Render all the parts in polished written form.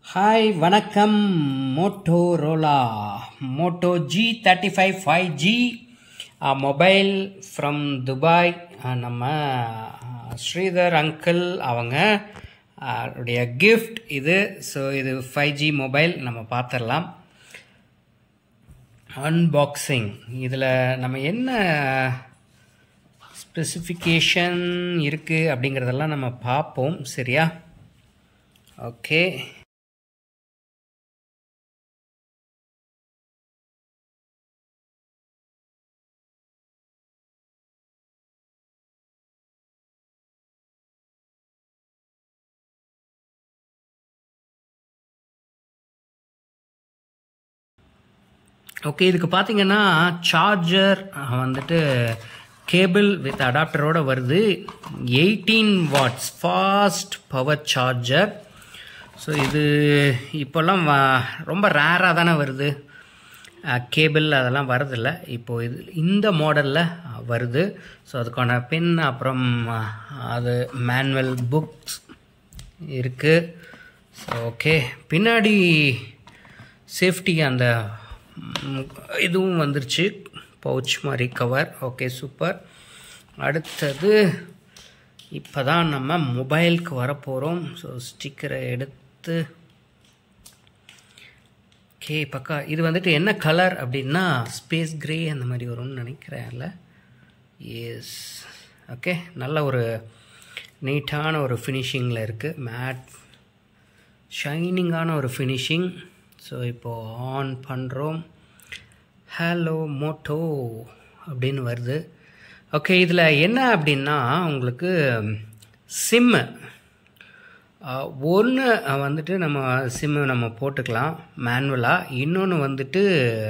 Hi வணக்கம். Motorola Moto G35 5G mobile from Dubai. நம்ம Sridhar uncle அவங்க உடைய கிஃப்ட் இது. ஸோ இது 5G மொபைல் நம்ம பார்த்துடலாம். அன்பாக்சிங். இதில் நம்ம என்ன ஸ்பெசிஃபிகேஷன் இருக்குது அப்படிங்கிறதெல்லாம் நம்ம பார்ப்போம். சரியா? ஓகே. ஓகே, இதுக்கு பார்த்தீங்கன்னா சார்ஜர் வந்துட்டு கேபிள் வித் அடாப்டரோட வருது. 18 watts fast power charger. So இது இப்போல்லாம் ரொம்ப ரேராக தானே வருது, கேபிள் அதெல்லாம் வரதில்லை. இப்போது இது இந்த மாடலில் வருது. ஸோ அதுக்கான பின், அப்புறம் அது மேனுவல் புக்ஸ் இருக்குது. ஸோ ஓகே, பின்னாடி சேஃப்டி அந்த இதுவும் வந்துருச்சு, பவுச் மாதிரி கவர். Okay, super. அடுத்தது இப்போ தான் நம்ம மொபைலுக்கு வரப்போகிறோம். ஸோ ஸ்டிக்கரை எடுத்து ஓகே பக்கா. இது வந்துட்டு என்ன கலர் அப்படின்னா ஸ்பேஸ் கிரே அந்த மாதிரி வரும்னு நினைக்கிறேன்ல. எஸ். ஓகே, நல்ல ஒரு நீட்டான ஒரு ஃபினிஷிங்கில் இருக்குது. மேட் ஷைனிங்கான ஒரு ஃபினிஷிங். ஸோ இப்போது ஆன் பண்ணுறோம். ஹலோ மோட்டோ அப்படின்னு வருது. ஓகே, இதில் என்ன அப்படின்னா உங்களுக்கு சிம்மு ஒன்று வந்துட்டு நம்ம சிம்மு நம்ம போட்டுக்கலாம் மேனுவலாக. இன்னொன்று வந்துட்டு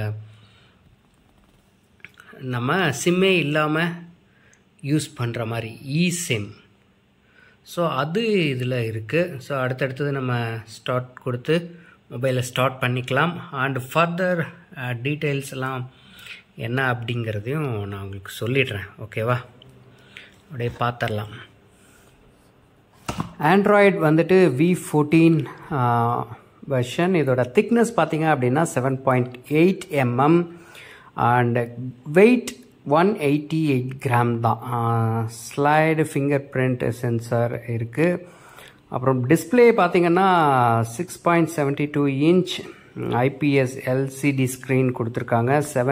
நம்ம சிம்மே இல்லாமல் யூஸ் பண்ணுற மாதிரி சிம். ஸோ அது இதில் இருக்குது. ஸோ அடுத்தடுத்தது நம்ம ஸ்டார்ட் கொடுத்து மொபைலை ஸ்டார்ட் பண்ணிக்கலாம். அண்ட் ஃபர்தர் டீட்டெயில்ஸ் எல்லாம் என்ன அப்படிங்கிறதையும் நான் உங்களுக்கு சொல்லிடுறேன். ஓகேவா? அப்படியே பார்த்துடலாம். ஆண்ட்ராய்டு வந்துட்டு V14 வெர்ஷன். இதோட திக்னஸ் பார்த்தீங்க அப்படின்னா 7.8 mm அண்ட் வெயிட் 188 கிராம் தான். ஸ்லைடு ஃபிங்கர் பிரிண்ட் சென்சார் இருக்குது. அப்புறம் டிஸ்பிளே பார்த்தீங்கன்னா 6.72 இன்ச் IPS LCD ஸ்க்ரீன் கொடுத்துருக்காங்க.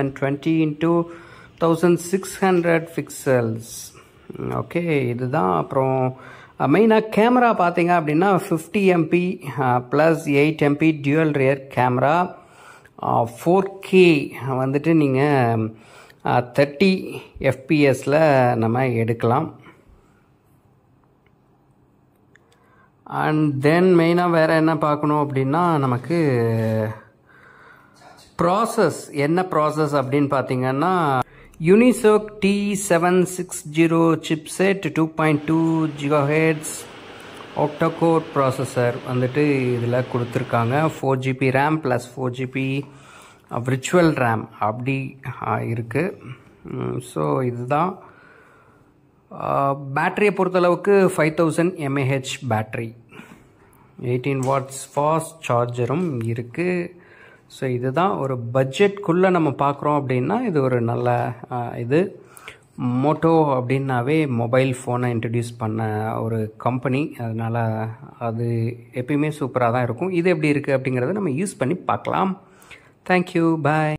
720x1600 pixels. ஓகே, இதுதான். அப்புறம் மெயினாக கேமரா பார்த்தீங்க அப்படின்னா 50 MP plus 8 MP dual rear camera. 4K வந்துட்டு நீங்கள் 30 FPSல நம்ம எடுக்கலாம். அண்ட் தென் மெயினாக வேறு என்ன பார்க்கணும் அப்படின்னா நமக்கு ப்ராசஸ் என்ன ப்ராசஸ் அப்படின்னு பார்த்தீங்கன்னா Unisoc T760 chipset 2.2 GHz octacore processor வந்துட்டு இதில் கொடுத்துருக்காங்க. 4GB RAM plus 4GB virtual RAM அப்படி இருக்குது. ஸோ இதுதான். பேட்டரியை பொறுத்தளவுக்கு 5000 mAh பேட்ரி, 18 வாட்ஸ் ஃபாஸ்ட் சார்ஜரும் இருக்குது. ஸோ இதுதான். ஒரு பட்ஜெட்குள்ளே நம்ம பார்க்குறோம் அப்படின்னா இது ஒரு நல்ல இது. மோட்டோ அப்படின்னாவே மொபைல் ஃபோனை இன்ட்ரடியூஸ் பண்ண ஒரு கம்பெனி, அதனால் அது எப்பயுமே சூப்பராக தான் இருக்கும். இது எப்படி இருக்குது அப்படிங்கிறத நம்ம யூஸ் பண்ணி பார்க்கலாம். தேங்க்யூ, பாய்.